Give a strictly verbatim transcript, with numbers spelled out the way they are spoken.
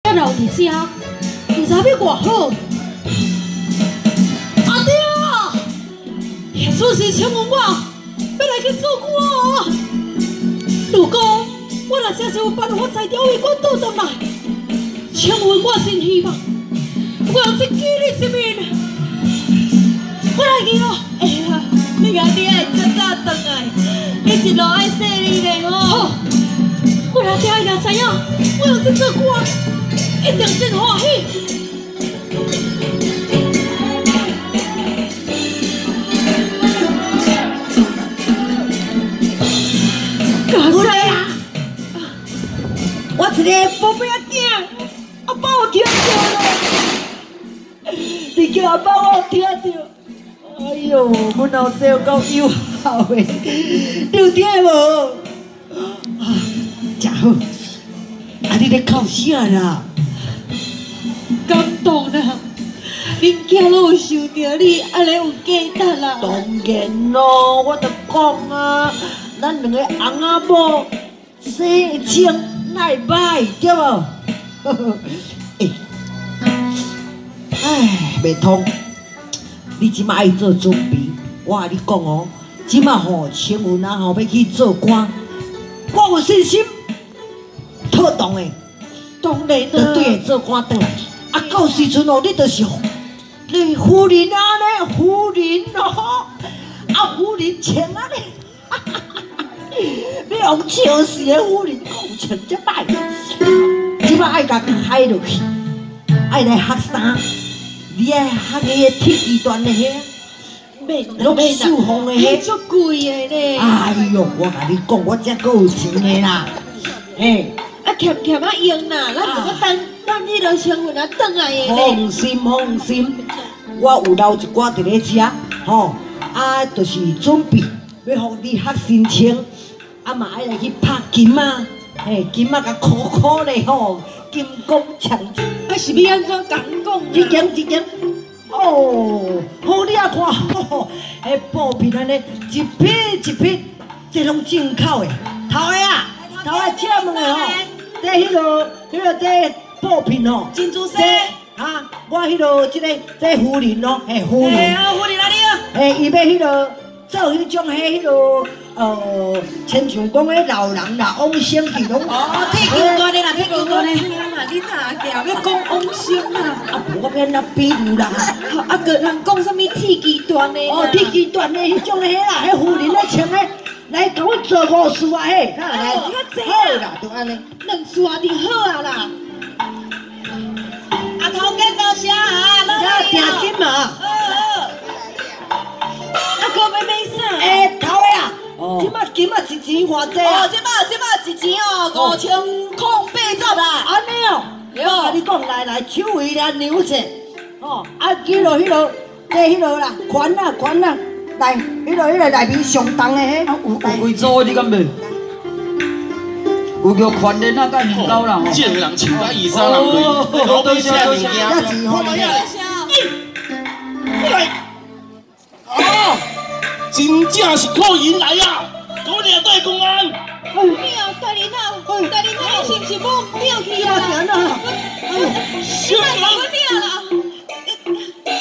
甲老弟声，唔知要偌好。阿爹啊，现出是请问我要来去做官。如果我若真是有办法在钓鱼馆倒转来，请问我真希望我用这几日之命，我来去哦。哎呀，你阿爹会这早转来，你一路爱说你嘞哦。好，我阿爹若知影我用这做官，一定真欢喜。 有嘞啊！我一个宝贝仔囝，阿爸有听到咯。你叫阿爸我有听到。哎呦，阮后生有够友好的，你有听无？啊，真好。啊，你咧哭啥啦？感动啦！恁囝拢有受到你安尼有价值啦。当然咯，我著讲啊。 咱两个翁仔某生情哪会歹，对无？哎，唉，袂通。你即马爱做准备，我甲你讲哦，即马吼青云啊吼要去做官，我有信心，妥当的。当然啦，就对会做官倒来。啊，到时阵哦，你就是你夫人啊咧，夫人哦，啊夫人请啊咧。你用笑死的夫人讲穿这歹，即摆爱甲开落去，爱来学衫，你爱学迄个铁机段的迄，陆秀凤的迄，足贵的咧。哎呦，我甲你讲，我遮够有钱的啦，嘿，啊欠欠啊用啦，咱怎么等等迄个青云啊转来的咧？放心放心，我有留一寡伫咧遮，吼，啊，就是准备要互你学申请。 啊嘛爱来去拍金啊，嘿，金啊甲苦苦嘞吼，金光长。啊是要安怎讲讲？一件一件，哦，好你啊看，吼，迄布片安尼一匹一匹，这拢进口的。头的啊，头的请问的吼，这迄落迄落这布片吼，珍珠丝。啊，我迄落这个这夫人咯，嘿夫人。嘿啊，夫人哪里啊？嘿，伊要迄落做迄种迄迄落。 哦，亲像讲迄老人啦，往生去拢哦，铁球段的啦，铁球段的。啊，你哪条要讲往生啦？啊，我变那比如啦。啊，个人讲什么铁机段的？哦，铁机段的迄种的迄啦，迄夫人咧穿咧，来甲我做五事啊嘿，来来，好啦，就安尼，两事啊就好啊啦。啊，头家多谢啊，老弟啊。定金嘛。好好。啊，哥要买啥？诶，头的啊。 即马金啊一钱偌济啊？哦，即马即马一钱哦，五千空八十啦。安尼哦，我甲你讲，来来，手围了牛者，哦，啊，迄落迄落，这迄落啦，款啦款啦，来，迄落迄个内面上重的迄，有有几组你敢袂？有叫款的那个唔够啦吼。见人穿甲二三人类，好多些物件。我来呀！过来。哦。 真正是靠人来啊！我俩带公安。庙大领导，大领导，你是不是要庙去啊？小人，小人，我庙啦。